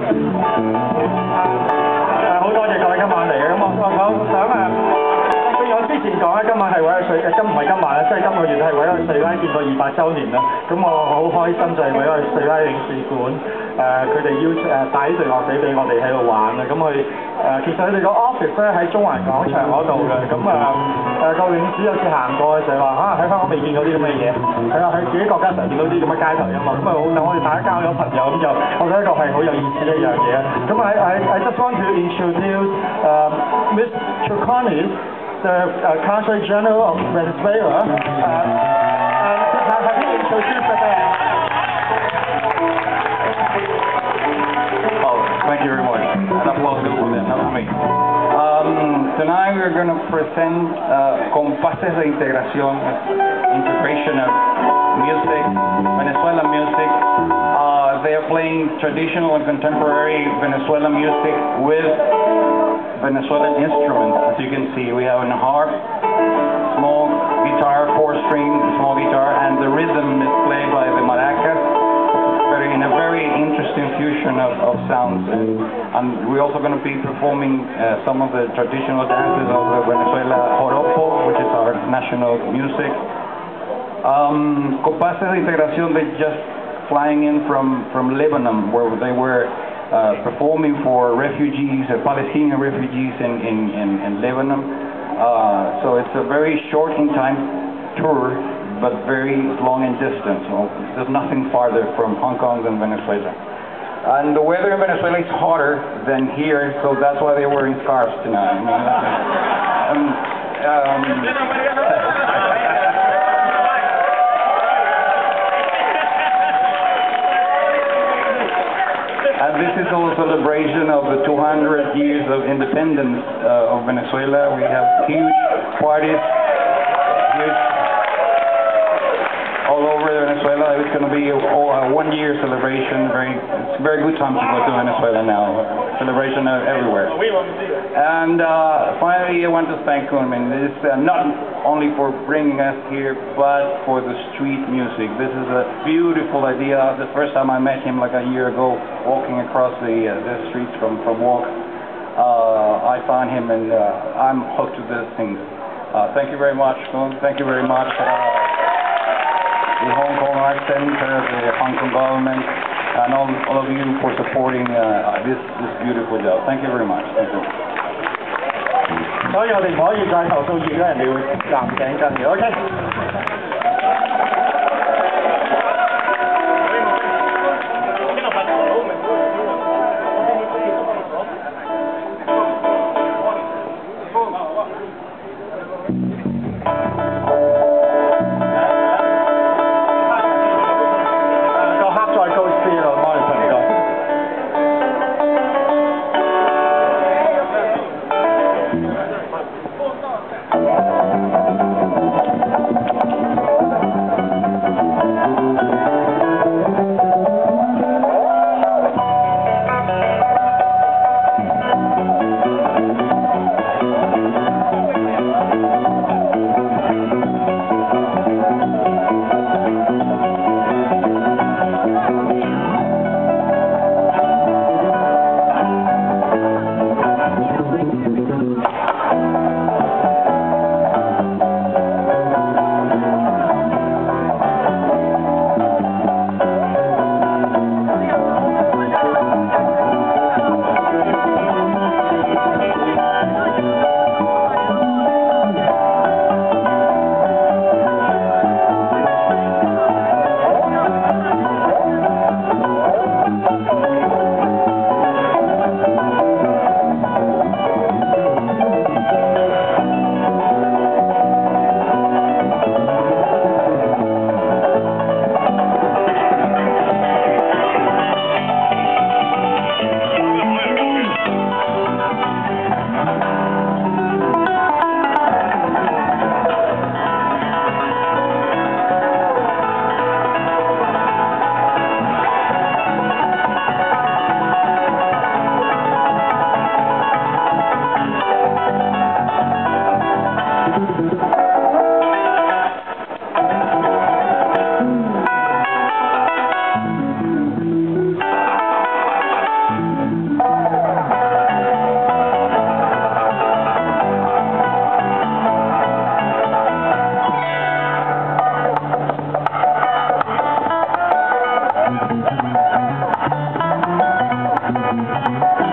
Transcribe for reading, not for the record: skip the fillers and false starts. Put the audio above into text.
好多謝各位今晚嚟嘅，咁我想正如我之前講咧，今晚係為咗唔係今晚啦，即係今個月係為咗瑞拉建國200週年啦。咁我好開心就係為咗瑞拉領事館佢哋帶呢隊樂隊俾我哋喺度玩啊。咁其實佢哋個 office 咧喺中環廣場嗰度嘅。咁個領事有次行過嘅時候話喺香港未見過啲咁嘅嘢，係啦，喺自己國家常見到啲咁嘅街頭音樂，咁等我哋大家交咗朋友，咁就我覺得一個係好有意思嘅一樣嘢。咁I just want to introduce Miss Troconis, the Consul General of Venezuela. Have you introduced the band? Oh, thank you very much. An applause goes for them, not for me. Tonight we're going to present Compases de Integración, integration of music, Venezuelan music. They are playing traditional and contemporary Venezuelan music with Venezuelan instruments. As you can see, we have a harp, small guitar, 4-string small guitar, and the rhythm is played by the maracas. In a very interesting fusion of sounds, and we're also going to be performing some of the traditional dances of the Venezuela joropo, which is our national music. Compases de Integración, they just flying in from Lebanon, where they were performing for refugees, Palestinian refugees in Lebanon. So it's a very short in time tour, but very long in distance. So there's nothing farther from Hong Kong than Venezuela. And the weather in Venezuela is hotter than here, so that's why they're wearing scarves tonight. And this is also a celebration of the 200 years of independence of Venezuela. We have huge parties, all over Venezuela. It's going to be a 1-year celebration. It's a very good time to go to Venezuela now. Celebration everywhere. And finally, I want to thank him. This not only for bringing us here, but for the street music. This is a beautiful idea. The first time I met him, like a year ago, walking across the streets from Walk, I found him, and I'm hooked to this thing. Thank you very much, Kun. Thank you very much. The Hong Kong Arts Center, the Hong Kong government, and all of you for supporting this beautiful job. Thank you very much. Thank you. 所以我哋唔可以再投訴業咧，人哋會攬頸跟嘅。OK。 Thank you.